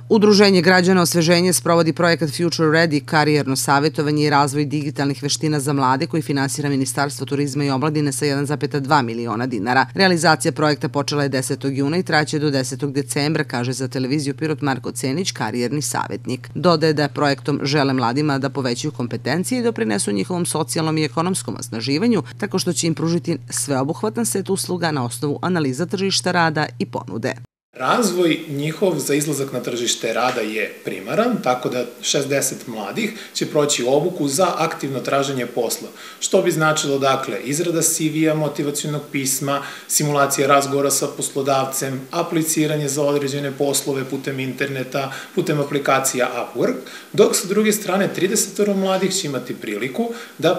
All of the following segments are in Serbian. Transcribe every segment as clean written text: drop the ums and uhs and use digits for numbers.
Udruženje građana Osveženje sprovodi projekat Future Ready, karijerno savjetovanje i razvoj digitalnih veština za mlade koji finansira Ministarstvo turizma i omladine sa 1,2 miliona dinara. Realizacija projekta počela je 10. juna i traće do 10. decembra, kaže za televiziju Pirot Marko Cenić, karijerni savjetnik. Dodaje da projektom žele mladima da povećaju kompetencije i doprinesu njihovom socijalnom i ekonomskom osnaživanju, tako što će im pružiti sveobuhvatan set usluga na osnovu analiza tržišta rada i ponude. Razvoj njihov za izlazak na tržište rada je primaran, tako da 60 mladih će proći obuku za aktivno traženje posla, što bi značilo, dakle, izrada CV-a, motivacionog pisma, simulacija razgovora sa poslodavcem, apliciranje za određene poslove putem interneta, putem aplikacija Upwork, dok sa druge strane 30 mladih će imati priliku da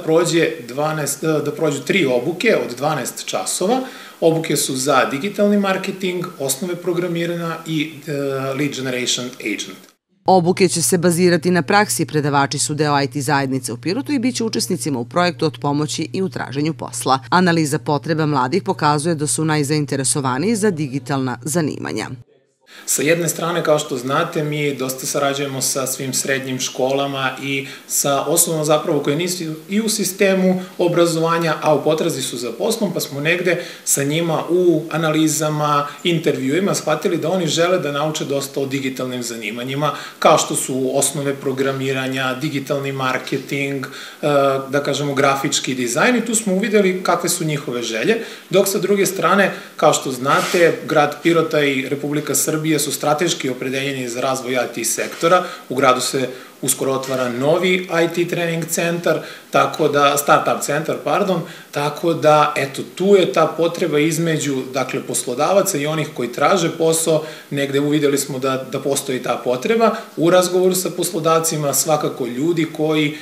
prođu 3 obuke od 12 časova. Obuke su za digitalni marketing, osnove programiranja i lead generation agent. Obuke će se bazirati na praksi, predavači su deo IT zajednice u Pirotu i bit će učesnicima u projektu od pomoći i u traženju posla. Analiza potreba mladih pokazuje da su najzainteresovaniji za digitalna zanimanja. Sa jedne strane, kao što znate, mi dosta sarađujemo sa svim srednjim školama i sa osobama zapravo koje nisu i u sistemu obrazovanja, a u potrazi su za poslom, pa smo negde sa njima u analizama, intervjuima shvatili da oni žele da nauče dosta o digitalnim zanimanjima, kao što su osnove programiranja, digitalni marketing, da kažemo grafički dizajn, i tu smo uvideli kakve su njihove želje, dok sa druge strane, kao što znate, grad Pirota i Republika Srbije su strateški opredeljeni za razvoj IT sektora. U gradu se uskoro otvara novi IT trening centar, startup centar, tako da, eto, tu je ta potreba između, dakle, poslodavaca i onih koji traže posao, negde uvideli smo da postoji ta potreba. U razgovoru sa poslodavcima svakako ljudi koji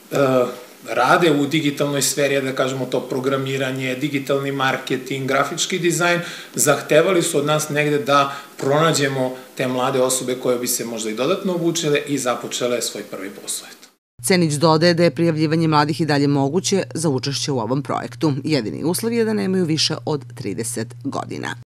rade u digitalnoj sferi, da kažemo to programiranje, digitalni marketing, grafički dizajn, zahtevali su od nas negde da pronađemo te mlade osobe koje bi se možda i dodatno obučile i započele svoj prvi posao. Cenić dodaje da je prijavljivanje mladih i dalje moguće za učešće u ovom projektu. Jedini uslov je da nemaju više od 30 godina.